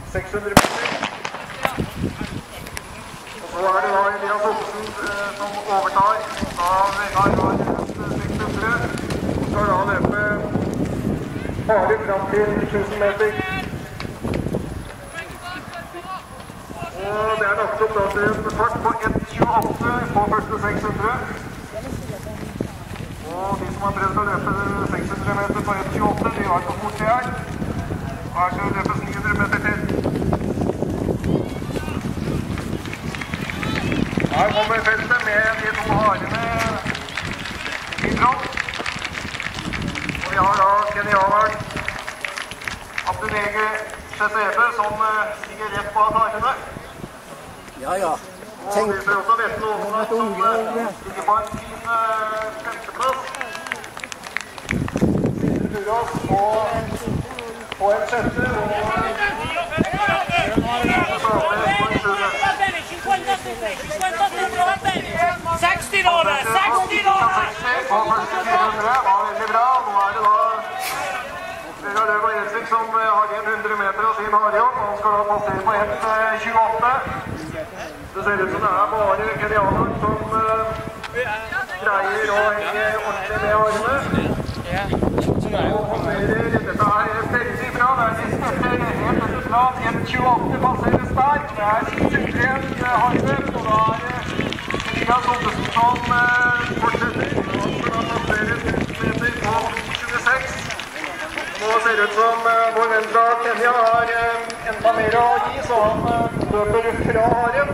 600 meter. Og så er det da Elias Olsen som overtar av Vegard har 600. Skal da løpe bare fram til 1000 meter. Og det er lagt opp da til en fart på 1,28 på første 600. Og de som har prøvd å løpe 600 meter på 1,28, de har ikke fort det her. Her skal vi løpe 900 meter til. Her kommer feltet med de to harene i front. Og vi har da kenianeren Abdulege Chesebe som ligger rett bak harene. Ja, ja. Og vi ser også Vetle Åsland som ligger på en fin femteplass. Sindre Burås på en sjette og 60 dollar! 60 dollar! På første 400 var veldig bra. Nå er det da Vegard Løv Gjelsvik som har 100 meter av sin harjobb. Han skal da passere på 1,28. Det ser ut som det er bare kenianeren som greier å henge ordentlig med harene. Og passerer, dette er veldig bra. Det er nesten etter helt etter plan. 1,28 passeres der. Det er suverent harde. Og da er Elias Olsen som fortsetter. Han skal da passere 1000 meter på 26. Nå ser det ut som vår venn fra Kenya har enda mer å gi, så han løper fra haren.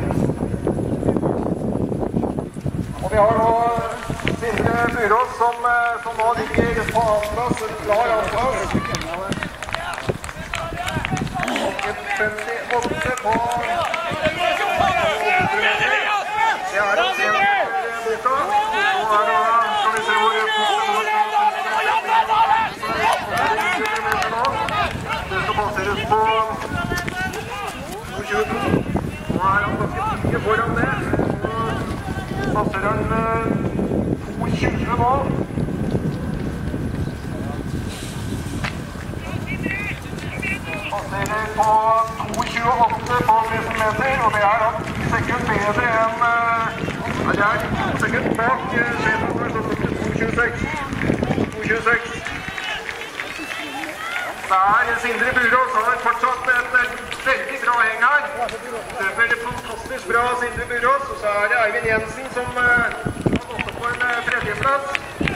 Og vi har nå Sindre Burås som nå ligger på annenplass, en klar annenplass. Og 1,58 på 800 meter. Det er en sen boka. Nå er det, skal vi se hvor det skal passeres på 22. Nå er han ganske mye foran det. Nå passerer han 2,20 nå. Passerer på 2,28 på 1000 meter, og det er da 10 sekunder bedre enn det er 2 sekunder bak sjefen som er stått til 2,26. Det er Sindre Burås har fortsatt et veldig bra heng her. Løper fantastisk bra Sindre Burås, og så er det Eivind Jensen som har gått opp på en tredjeplass.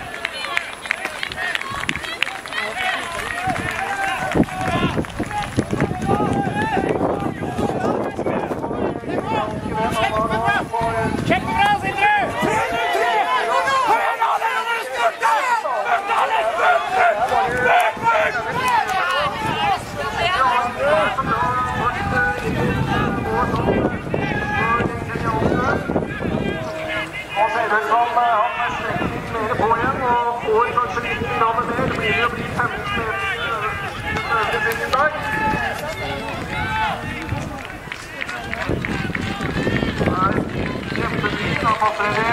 Kjempebra, Sindre! Nå ser det ut som han strekker litt mer på igjen, og får kanskje litt mer. Det blir jo 15 meter øvre siden der. Det er kjempefint. Han passerer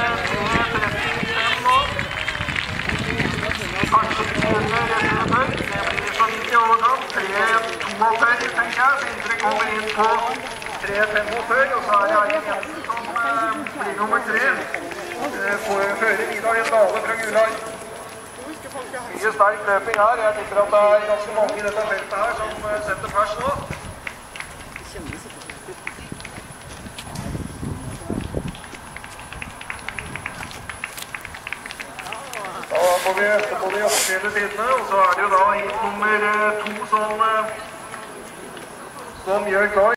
3,35 nå. Kanskje litt under resten før. Det blir så vidt i overgang. 3,42 tenker jeg. Sindre kommer inn på 3,45, og så er det Eivind Jensen som blir nummer 3. Fører Vidar Dale fra Gular. Mye sterk løping her. Jeg tipper at det er ganske mange i dette feltet her som setter pers nå. Da får vi øke på de offisielle sidene, og så er det jo da hit nummer 2 som gjør klar.